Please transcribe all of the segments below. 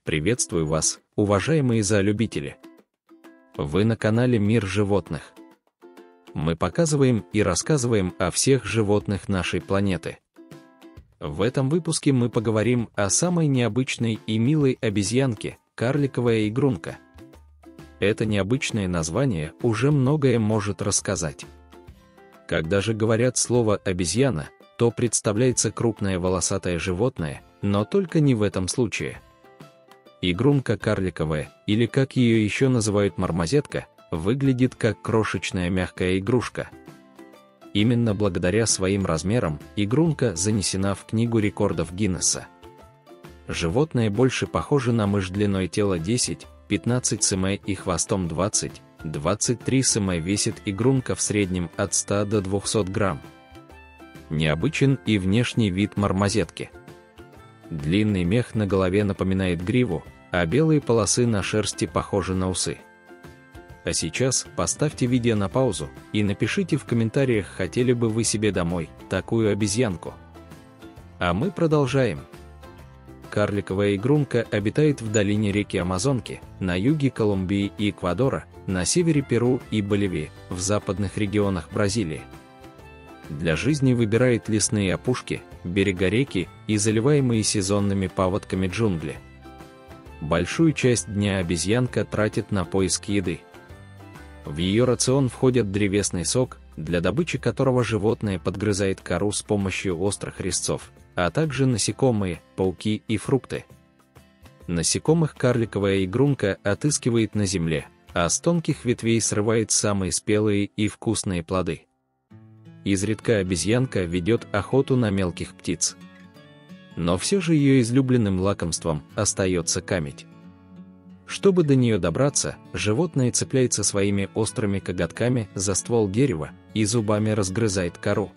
Приветствую вас, уважаемые зоолюбители! Вы на канале Мир животных. Мы показываем и рассказываем о всех животных нашей планеты. В этом выпуске мы поговорим о самой необычной и милой обезьянке – карликовая игрунка. Это необычное название уже многое может рассказать. Когда же говорят слово «обезьяна», то представляется крупное волосатое животное, но только не в этом случае. Игрунка карликовая, или как ее еще называют мармозетка, выглядит как крошечная мягкая игрушка. Именно благодаря своим размерам игрунка занесена в Книгу рекордов Гиннесса. Животное больше похоже на мышь длиной тела 10-15 см и хвостом 20-23 см, весит игрунка в среднем от 100 до 200 грамм. Необычен и внешний вид мармозетки. Длинный мех на голове напоминает гриву, а белые полосы на шерсти похожи на усы. А сейчас поставьте видео на паузу и напишите в комментариях, хотели бы вы себе домой такую обезьянку. А мы продолжаем. Карликовая игрунка обитает в долине реки Амазонки, на юге Колумбии и Эквадора, на севере Перу и Боливии, в западных регионах Бразилии. Для жизни выбирает лесные опушки, берега реки и заливаемые сезонными паводками джунгли. Большую часть дня обезьянка тратит на поиск еды. В ее рацион входят древесный сок, для добычи которого животное подгрызает кору с помощью острых резцов, а также насекомые, пауки и фрукты. Насекомых карликовая игрунка отыскивает на земле, а с тонких ветвей срывает самые спелые и вкусные плоды. Изредка обезьянка ведет охоту на мелких птиц. Но все же ее излюбленным лакомством остается камедь. Чтобы до нее добраться, животное цепляется своими острыми коготками за ствол дерева и зубами разгрызает кору.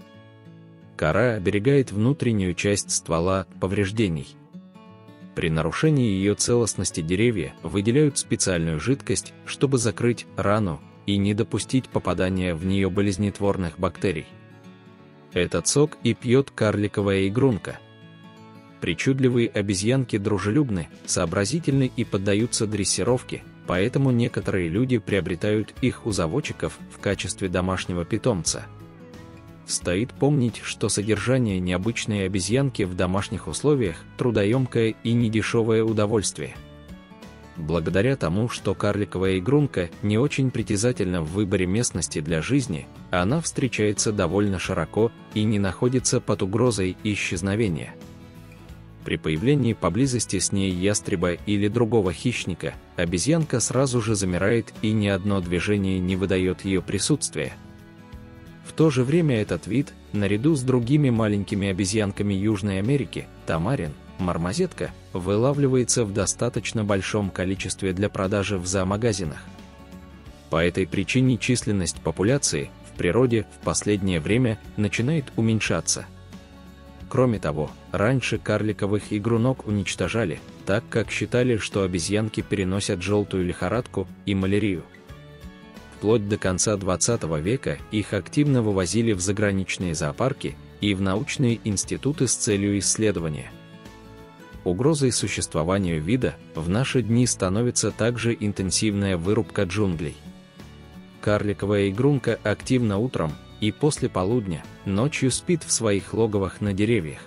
Кора оберегает внутреннюю часть ствола от повреждений. При нарушении ее целостности деревья выделяют специальную жидкость, чтобы закрыть рану и не допустить попадания в нее болезнетворных бактерий. Этот сок и пьет карликовая игрунка. Причудливые обезьянки дружелюбны, сообразительны и поддаются дрессировке, поэтому некоторые люди приобретают их у заводчиков в качестве домашнего питомца. Стоит помнить, что содержание необычной обезьянки в домашних условиях – трудоемкое и недешевое удовольствие. Благодаря тому, что карликовая игрунка не очень притязательна в выборе местности для жизни, она встречается довольно широко и не находится под угрозой исчезновения. При появлении поблизости с ней ястреба или другого хищника, обезьянка сразу же замирает, и ни одно движение не выдает ее присутствия. В то же время этот вид, наряду с другими маленькими обезьянками Южной Америки, тамарин, мармозетка, вылавливается в достаточно большом количестве для продажи в зоомагазинах. По этой причине численность популяции в природе в последнее время начинает уменьшаться. Кроме того, раньше карликовых игрунок уничтожали, так как считали, что обезьянки переносят желтую лихорадку и малярию. Вплоть до конца 20 века их активно вывозили в заграничные зоопарки и в научные институты с целью исследования. Угрозой существованию вида в наши дни становится также интенсивная вырубка джунглей. Карликовая игрунка активна утром и после полудня, ночью спит в своих логовах на деревьях.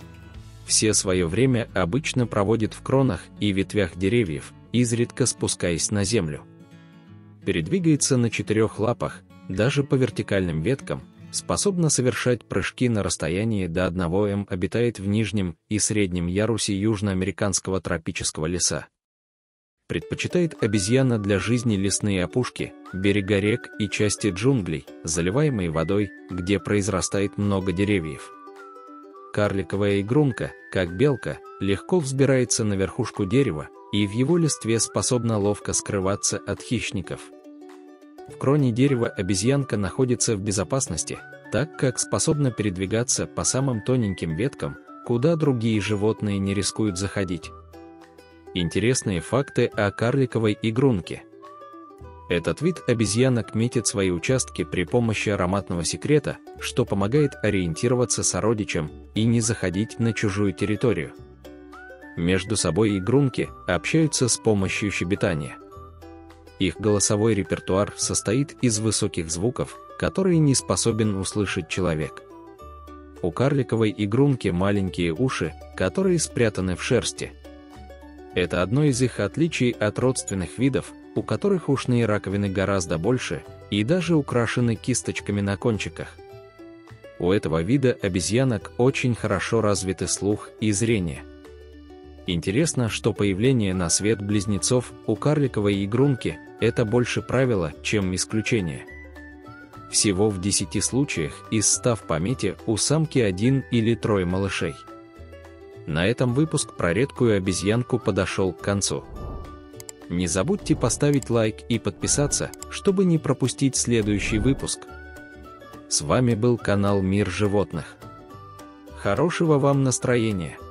Все свое время обычно проводит в кронах и ветвях деревьев, изредка спускаясь на землю. Передвигается на 4 лапах, даже по вертикальным веткам, способна совершать прыжки на расстоянии до 1 м, обитает в нижнем и среднем ярусе южноамериканского тропического леса. Предпочитает обезьяна для жизни лесные опушки, берега рек и части джунглей, заливаемые водой, где произрастает много деревьев. Карликовая игрунка, как белка, легко взбирается на верхушку дерева и в его листве способна ловко скрываться от хищников. В кроне дерева обезьянка находится в безопасности, так как способна передвигаться по самым тоненьким веткам, куда другие животные не рискуют заходить. Интересные факты о карликовой игрунке. Этот вид обезьянок метит свои участки при помощи ароматного секрета, что помогает ориентироваться сородичам и не заходить на чужую территорию. Между собой игрунки общаются с помощью щебетания. Их голосовой репертуар состоит из высоких звуков, которые не способен услышать человек. У карликовой игрунки маленькие уши, которые спрятаны в шерсти. Это одно из их отличий от родственных видов, у которых ушные раковины гораздо больше и даже украшены кисточками на кончиках. У этого вида обезьянок очень хорошо развиты слух и зрение. Интересно, что появление на свет близнецов у карликовой игрунки – это больше правило, чем исключение. Всего в 10 случаях из 100 в помете у самки 1 или 3 малышей. На этом выпуск про редкую обезьянку подошел к концу. Не забудьте поставить лайк и подписаться, чтобы не пропустить следующий выпуск. С вами был канал Мир животных. Хорошего вам настроения!